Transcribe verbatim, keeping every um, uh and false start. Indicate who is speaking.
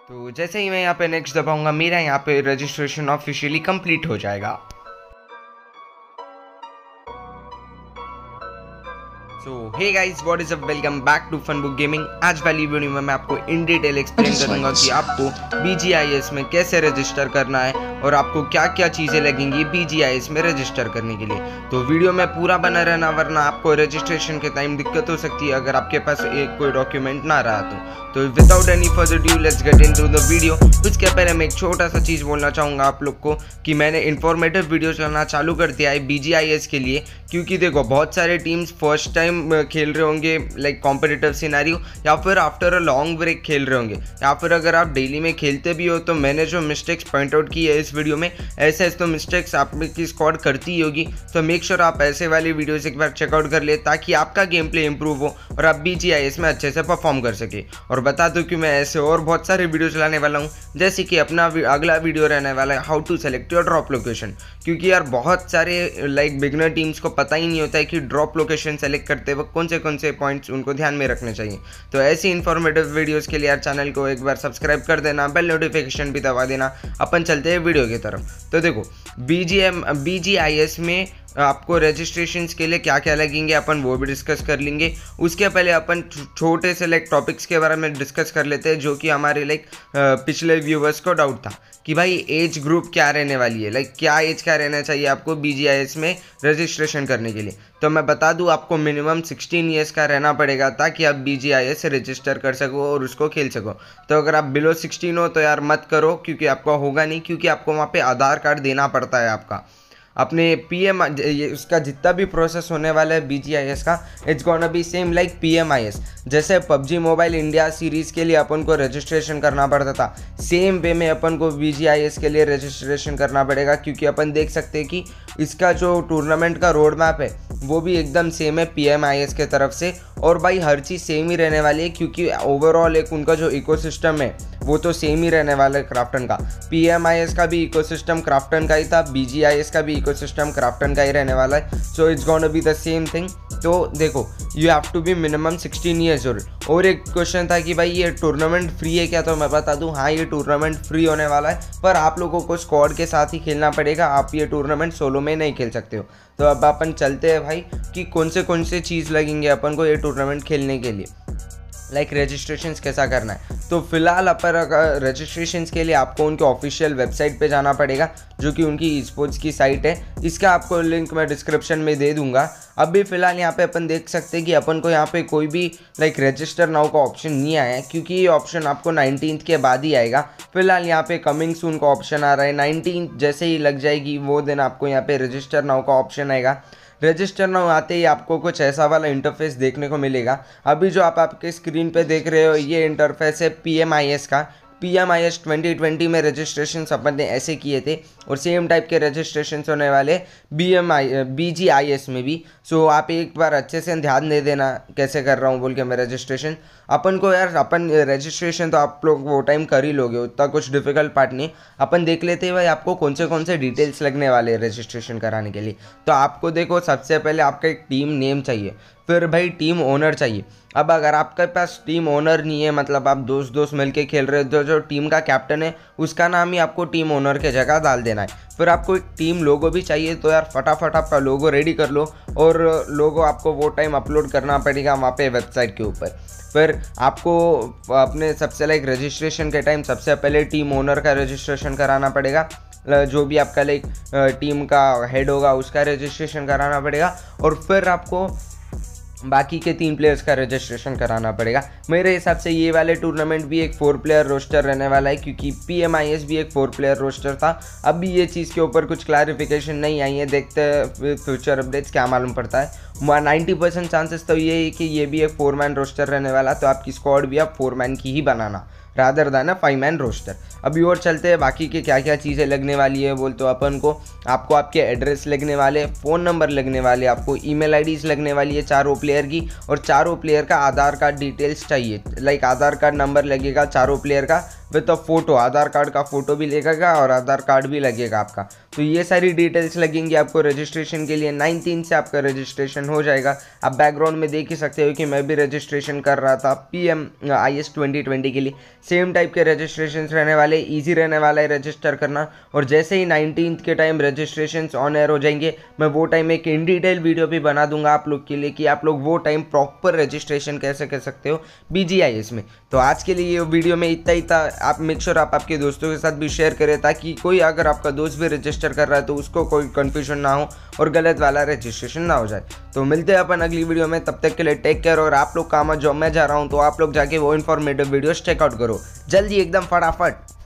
Speaker 1: तो जैसे ही मैं यहाँ पे नेक्स्ट दबाऊंगा मेरा यहाँ पे रजिस्ट्रेशन ऑफिशियली कंप्लीट हो जाएगा। So hey guys, what is up, welcome back to Funbook gaming. आज वाली वीडियो में मैं आपको इन डिटेल एक्सप्लेन करूंगा कि आपको बी जी आई एस में कैसे रजिस्टर करना है और आपको क्या क्या चीज़ें लगेंगी बी जी आई एस में रजिस्टर करने के लिए। तो वीडियो में पूरा बना रहना, वरना आपको रजिस्ट्रेशन के टाइम दिक्कत हो सकती है अगर आपके पास एक कोई डॉक्यूमेंट ना रहा तो। तो without any further due let's get into the video. उसके पहले मैं एक छोटा सा चीज़ बोलना चाहूँगा आप लोग को कि मैंने इन्फॉर्मेटिव वीडियो चलाना चालू कर दिया है बी जी आई एस के लिए, क्योंकि देखो बहुत सारे टीम्स फर्स्ट टाइम खेल रहे होंगे लाइक कॉम्पिटिटिव सिनेरियो, या फिर आफ्टर अ लॉन्ग ब्रेक खेल रहे होंगे, या फिर अगर आप डेली में खेलते भी हो तो मैंने जो मिस्टेक्स पॉइंट आउट की है इस वीडियो में, ऐसे ऐसे तो मिस्टेक्स आपकी स्क्वाड करती ही होगी। तो मेक श्योर आप ऐसे वाली वीडियोस एक बार चेकआउट कर ले ताकि आपका गेम प्ले इंप्रूव हो और आप बी जी आई एस में अच्छे से परफॉर्म कर सके। और बता दूं कि मैं ऐसे और बहुत सारे वीडियो चलाने वाला हूँ, जैसे कि अपना अगला वीडियो रहने वाला है how to select your drop location, क्योंकि यार बहुत सारे लाइक बिगनर टीम्स को पता ही नहीं होता है कि ड्रॉप लोकेशन सेलेक्ट करते वक्त कौन से कौन से पॉइंट्स उनको ध्यान में रखने चाहिए। तो ऐसी इन्फॉर्मेटिव वीडियोस के लिए यार चैनल को एक बार सब्सक्राइब कर देना, बेल नोटिफिकेशन भी दबा देना। अपन चलते हैं वीडियो की तरफ। तो देखो B G M B G I S में आपको रजिस्ट्रेशन के लिए क्या क्या लगेंगे अपन वो भी डिस्कस कर लेंगे। उसके पहले अपन छोटे से लाइक टॉपिक्स के बारे में डिस्कस कर लेते हैं जो कि हमारे लाइक पिछले व्यूवर्स को डाउट था कि भाई एज ग्रुप क्या रहने वाली है, लाइक क्या एज क्या रहना चाहिए आपको बी जी आई एस में रजिस्ट्रेशन करने के लिए। तो मैं बता दूं आपको मिनिमम सिक्सटीन ईयर्स का रहना पड़ेगा ताकि आप बी जी आई एस से रजिस्टर कर सको और उसको खेल सको। तो अगर आप बिलो सिक्सटीन हो तो यार मत करो, क्योंकि आपका होगा नहीं, क्योंकि आपको वहाँ पे आधार कार्ड देना पड़ता है आपका अपने पी एम, उसका जितना भी प्रोसेस होने वाला है बी जी आई एस का, it's gonna be same like P M I S. जैसे पबजी मोबाइल इंडिया सीरीज़ के लिए अपन को रजिस्ट्रेशन करना पड़ता था, सेम वे में अपन को बी जी आई एस के लिए रजिस्ट्रेशन करना पड़ेगा, क्योंकि अपन देख सकते हैं कि इसका जो टूर्नामेंट का रोड मैप है वो भी एकदम सेम है पी एम आई एस के तरफ से। और भाई हर चीज़ सेम ही रहने वाली है, क्योंकि ओवरऑल एक उनका जो इकोसिस्टम है वो तो सेम ही रहने वाला है क्राफ्टन का। पी एम आई एस का भी इकोसिस्टम क्राफ्टन का ही था, बी जी आई एस का भी इकोसिस्टम क्राफ्टन का ही रहने वाला है। So it's gonna be the same thing. तो देखो you have to be minimum sixteen years old. और एक क्वेश्चन था कि भाई ये टूर्नामेंट फ्री है क्या, तो मैं बता दूं हाँ ये टूर्नामेंट फ्री होने वाला है, पर आप लोगों को स्क्वाड के साथ ही खेलना पड़ेगा, आप ये टूर्नामेंट सोलो में नहीं खेल सकते हो। तो अब अपन चलते हैं भाई कि कौन से कौन से चीज़ लगेंगे अपन को ये टूर्नामेंट खेलने के लिए, लाइक रजिस्ट्रेशन कैसा करना है। तो फिलहाल अपन रजिस्ट्रेशन के लिए आपको उनके ऑफिशियल वेबसाइट पे जाना पड़ेगा, जो कि उनकी ई स्पोर्ट्स की साइट है। इसका आपको लिंक मैं डिस्क्रिप्शन में दे दूंगा। अभी फ़िलहाल यहाँ पे अपन देख सकते हैं कि अपन को यहाँ पे कोई भी लाइक रजिस्टर नाउ का ऑप्शन नहीं आया है, क्योंकि ये ऑप्शन आपको नाइनटीन्थ के बाद ही आएगा। फिलहाल यहाँ पे कमिंग सून का ऑप्शन आ रहा है, नाइनटीन्थ जैसे ही लग जाएगी वो दिन आपको यहाँ पे रजिस्टर नाउ का ऑप्शन आएगा। रजिस्टर नाउ आते ही आपको कुछ ऐसा वाला इंटरफेस देखने को मिलेगा। अभी जो आप आपके स्क्रीन पे देख रहे हो ये इंटरफेस है पी एम आई एस का। P M I S twenty twenty में रजिस्ट्रेशन अपन ने ऐसे किए थे और सेम टाइप के रजिस्ट्रेशन होने वाले B M I B G I S में भी। सो आप एक बार अच्छे से ध्यान दे देना कैसे कर रहा हूँ बोल के मैं रजिस्ट्रेशन। अपन को यार अपन रजिस्ट्रेशन तो आप लोग वो टाइम कर ही लोगे, उतना कुछ डिफिकल्ट पार्ट नहीं। अपन देख लेते हैं भाई आपको कौन से कौन से डिटेल्स लगने वाले हैं रजिस्ट्रेशन कराने के लिए। तो आपको देखो सबसे पहले आपका एक टीम नेम चाहिए, फिर भाई टीम ओनर चाहिए। अब अगर आपके पास टीम ओनर नहीं है, मतलब आप दोस्त दोस्त मिलके खेल रहे हो, तो जो टीम का कैप्टन है उसका नाम ही आपको टीम ओनर के जगह डाल देना है। फिर आपको एक टीम लोगो भी चाहिए, तो यार फटाफट आपका लोगो रेडी कर लो, और लोगो आपको वो टाइम अपलोड करना पड़ेगा वहाँ पे वेबसाइट के ऊपर। फिर आपको अपने सबसे लाइक रजिस्ट्रेशन के टाइम सबसे पहले टीम ओनर का रजिस्ट्रेशन कराना पड़ेगा, जो भी आपका लाइक टीम का हेड होगा उसका रजिस्ट्रेशन कराना पड़ेगा, और फिर आपको बाकी के तीन प्लेयर्स का रजिस्ट्रेशन कराना पड़ेगा। मेरे हिसाब से ये वाले टूर्नामेंट भी एक फोर प्लेयर रोस्टर रहने वाला है, क्योंकि पी एम आई एस भी एक फोर प्लेयर रोस्टर था। अभी ये चीज़ के ऊपर कुछ क्लैरिफिकेशन नहीं आई है, देखते हैं फ्यूचर अपडेट्स क्या मालूम पड़ता है। नाइन्टी परसेंट चांसेस तो ये है कि ये भी एक फोर मैन रोस्टर रहने वाला, तो आपकी स्क्वाड भी आप फोर मैन की ही बनाना rather than five man roster. अभी और चलते हैं बाकी के क्या क्या चीज़ें लगने वाली है बोल तो अपन को आपको आपके एड्रेस लगने वाले, फ़ोन नंबर लगने वाले, आपको ईमेल आईडीज़ लगने वाली है चारों प्लेयर की, और चारों प्लेयर का आधार कार्ड डिटेल्स चाहिए। लाइक आधार कार्ड नंबर लगेगा चारों प्लेयर का, with a photo, Aadhaar card का फोटो भी लगेगा और आधार कार्ड भी लगेगा आपका। तो ये सारी डिटेल्स लगेंगी आपको रजिस्ट्रेशन के लिए। नाइनटीन से आपका रजिस्ट्रेशन हो जाएगा। आप बैकग्राउंड में देख ही सकते हो कि मैं भी रजिस्ट्रेशन कर रहा था P M I S twenty twenty के लिए। सेम टाइप के रजिस्ट्रेशन रहने वाले, ईजी रहने वाला है रजिस्टर करना। और जैसे ही नाइनटीन के टाइम रजिस्ट्रेशन ऑन एयर हो जाएंगे, मैं वो टाइम एक इन डिटेल वीडियो भी बना दूंगा आप लोग के लिए कि आप लोग वो टाइम प्रॉपर रजिस्ट्रेशन कैसे कर सकते हो बी जी आई एस में। तो आज के लिए ये वीडियो में इतना ही था। आप मेक श्योर आप आपके दोस्तों के साथ भी शेयर करें, ताकि कोई अगर आपका दोस्त भी रजिस्टर कर रहा है तो उसको कोई कन्फ्यूजन ना हो और गलत वाला रजिस्ट्रेशन ना हो जाए। तो मिलते हैं अपन अगली वीडियो में, तब तक के लिए टेक केयर। और आप लोग काम जो मैं जा रहा हूँ तो आप लोग जाके वो इन्फॉर्मेटिव वीडियोस चेकआउट करो जल्दी एकदम फटाफट।